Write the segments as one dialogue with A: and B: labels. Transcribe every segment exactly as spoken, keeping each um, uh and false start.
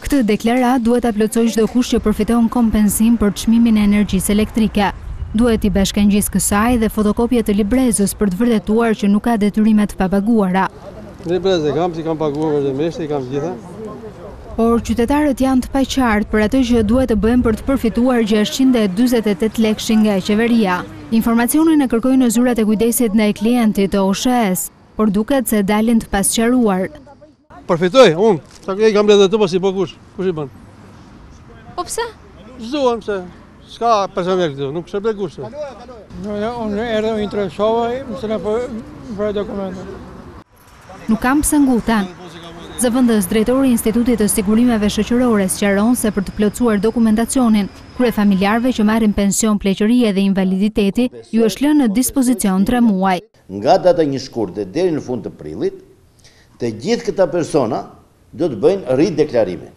A: Këtë deklarat duhet ta plotësojë çdo kush që përfiton kompensim për çmimin e energjisë elektrike. Duhet i bashkangjisë kësaj dhe fotokopje të librezës për të vërtetuar që nuk ka detyrime të papaguara.
B: Librezë kam, si kam paguar vazhdimisht, i kam gjitha.
A: Por qytetarët janë të paqartë për atë që duhet të bëjnë për të përfituar gjashtëqind e dyzet e tetë lekësh nga qeveria. Informacionin e kërkojnë në zyrat e kujdesit ndaj klientit të O S H E-s, por duket se dalin të pasqaruar.
B: Përfitoj, unë, sa i kam bledhe të pasi po kush, kush i bën.
C: Po pse?
B: Zduan pse, s'ka personel këtu, nuk shërbe kushte.
D: Unë erdhe u interesova, mëse në për dokumente.
A: Nuk kam pse nguten. Zëvendës drejtori i Institutit të Sigurimeve Shoqërore sqaron se për të plotësuar dokumentacionin, kryefamiljarëve që marrin pension pleqërie dhe invaliditeti ju është lënë në dispozicion tre muaj.
E: Nga data një shkurte deri në fund të prillit, të gjithë këta persona do të bëjnë rideklarime.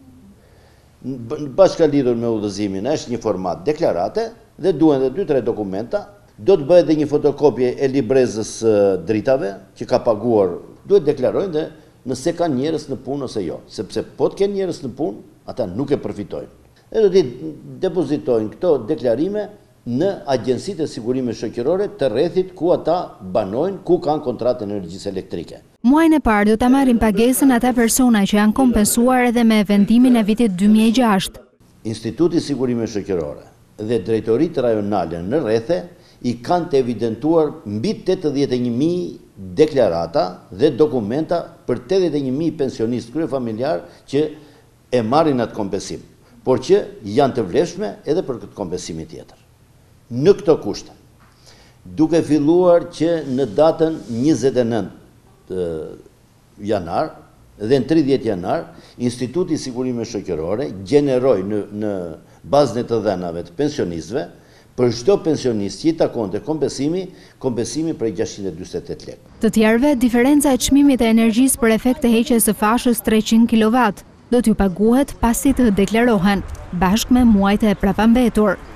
E: Bashkë lidhur me udhëzimin është një format deklarate dhe duhen dhe dy tre dokumenta. Do të bëhet dhe një fotokopje e librezës dritave që ka paguar, duhet deklarojnë dhe nëse ka njerëz në punë ose jo, sepse po të kenë njerëz në punë, ata nuk e përfitojnë. E do të depozitojnë këto deklarime në agjencitë e sigurimeve shoqërore të rrethit ku ata banojnë, ku kanë kontratë energjisë elektrike.
A: Muajin e parë do ta marrin pagesën ata persona që janë kompensuar edhe me vendimin e vitit dy mijë e gjashtë.
E: Instituti i Sigurimeve Shoqërore dhe drejtoritë rajonale në rrethe i kanë të evidentuar mbi tetëdhjetë e një mijë deklarata dhe dokumenta për tetëdhjetë e një mijë pensionistë kryefamiljar që e marrin atë kompensim, por që janë të vlefshme edhe për këtë kompensimi tjetër. Në këto kushte, duke filluar që në datën njëzet e nëntë janar dhe në tridhjetë janar, Instituti i Sigurimeve Shoqërore gjeneroi në, në bazën e të dhënave të pensionistëve për çdo pensionist që i takonte kompensimi, kompensimi prej gjashtëqind e dyzet e tetë lekë.
A: Të tjerëve, diferenca e çmimit të energjisë për efekt të heqjes së fashës treqind kilowatt do t'ju paguhet pasi të deklarohen, bashkë me muajt e prapambetur.